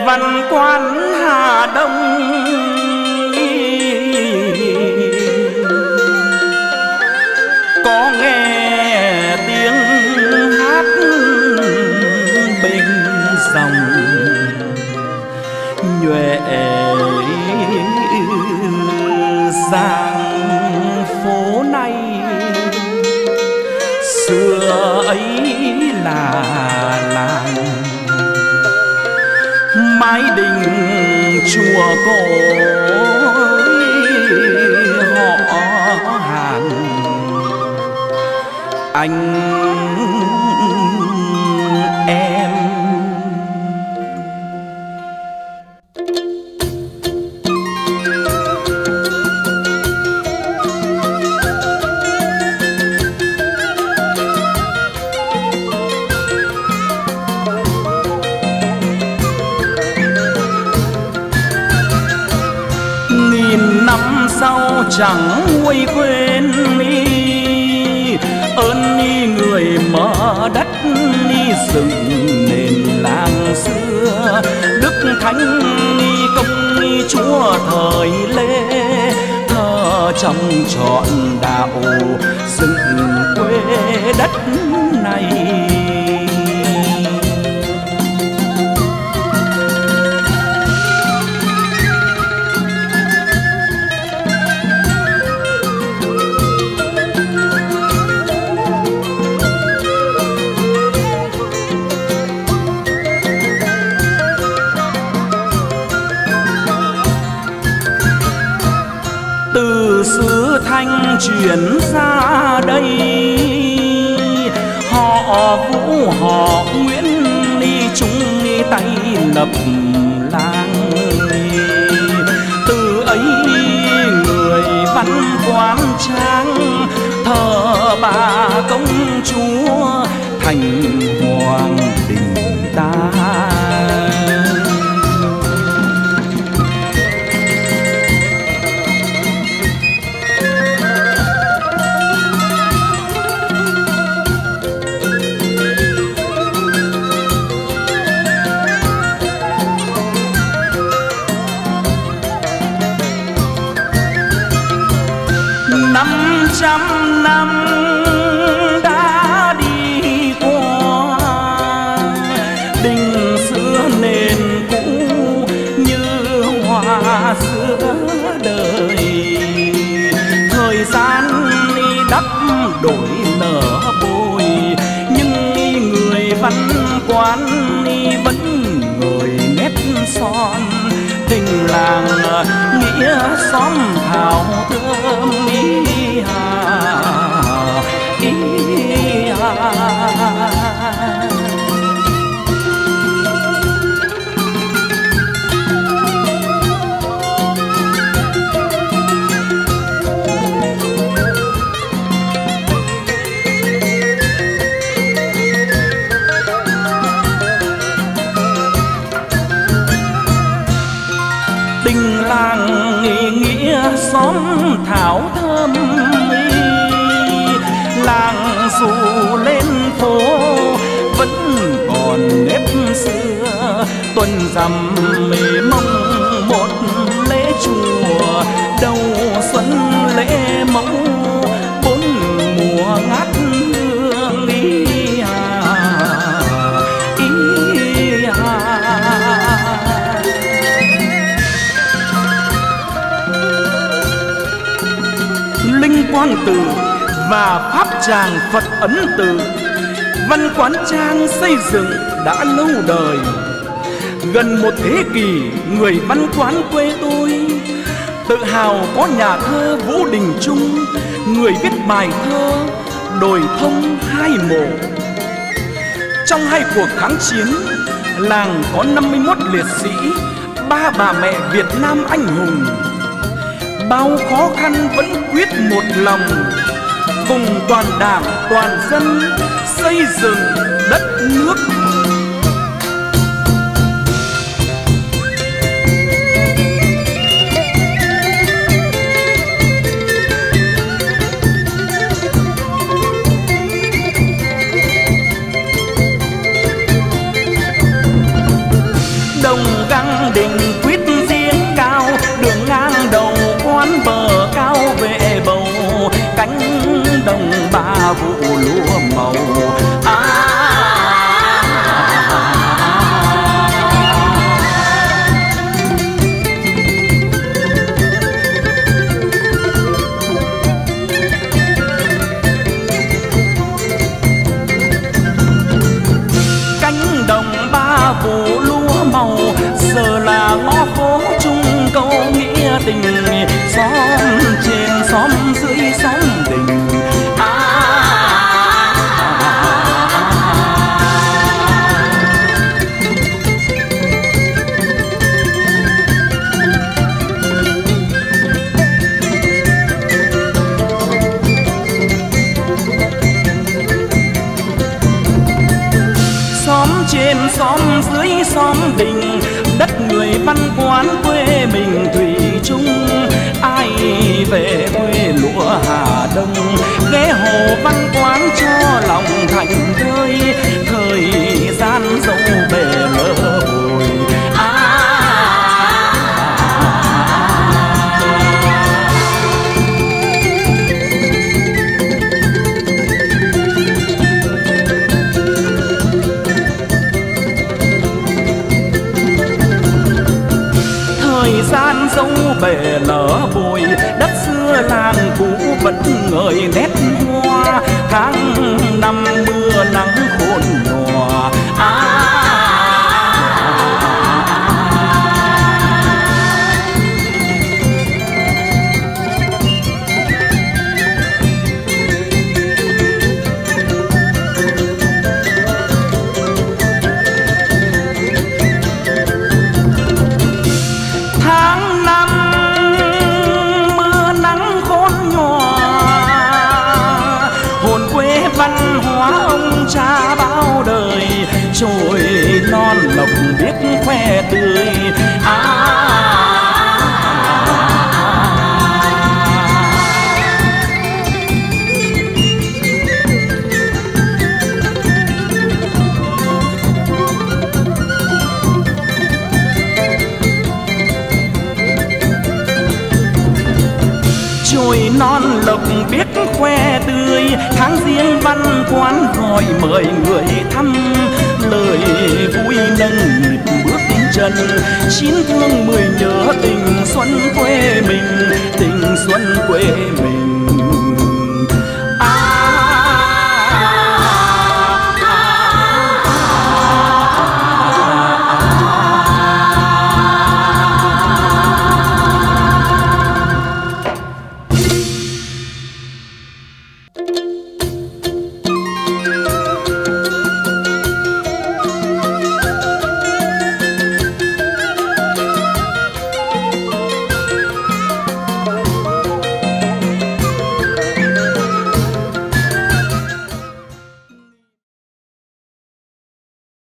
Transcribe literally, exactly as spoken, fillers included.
văn quan Hà Đông. Có nghe tiếng hát bên dòng nhuệ giang phố này, xưa ấy là làng mái đình chùa cổ họ Hàn. Anh em nghìn năm sau chẳng nguôi quên mi ơn ni người mở đất ni dựng nền làng xưa. Đức Thánh ni công ni chúa thời Lê thờ trong trọn đạo dựng quê đất này. Từ xứ Thanh chuyển ra đây, họ Vũ họ Nguyễn đi chung đi tay lập làng. Từ ấy người văn quán trang thờ bà công chúa thành hoàng đình ta. Năm trăm năm đã đi qua, đình xưa nền cũ như hoa giữa đời. Thời gian đi đắp đổi nở bồi, nhưng người văn quán đi vẫn ngời nét son. Tình làng nghĩa xóm thảo thơm ý hà ý hà. Tình làng nghĩa xóm thảo thơm, làng dù lên phố vẫn còn nếp xưa. Tuần rằm mề mong một lễ chùa, đầu xuân lễ mẫu bốn mùa ngát hương ý hà ý hà. Linh Quang Từ và Pháp Tràng Phật Ấn Từ, văn quán trang xây dựng đã lâu đời. Gần một thế kỷ, người văn quán quê tôi tự hào có nhà thơ Vũ Đình Trung, người viết bài thơ Đồi Thông Hai Mộ. Trong hai cuộc kháng chiến, làng có năm mươi mốt liệt sĩ, ba bà mẹ Việt Nam anh hùng. Bao khó khăn vẫn quyết một lòng, cùng toàn đảng toàn dân xây dựng đất nước. Đồng găng tình, xóm trên xóm dưới xóm đình. Trên xóm dưới xóm đình, đất người văn quán quê mình thủy chung. Ai về quê lúa Hà Đông, ghé hồ văn quán cho lòng thành thơi. Thời gian dẫu bể lỡ bồi, thời gian dấu bể lỡ bụi, đất xưa làng cũ vẫn ngời nét hoa. Tháng năm mưa nắng khôn nhòa, à, cha bao đời trôi non lộc biết khoe tươi. À, trôi non lộc biết khoe tươi, tháng riêng văn quán gọi mời người thăm. Lời vui nâng nhịp bước chân, chín thương mười nhớ tình xuân quê mình, tình xuân quê mình.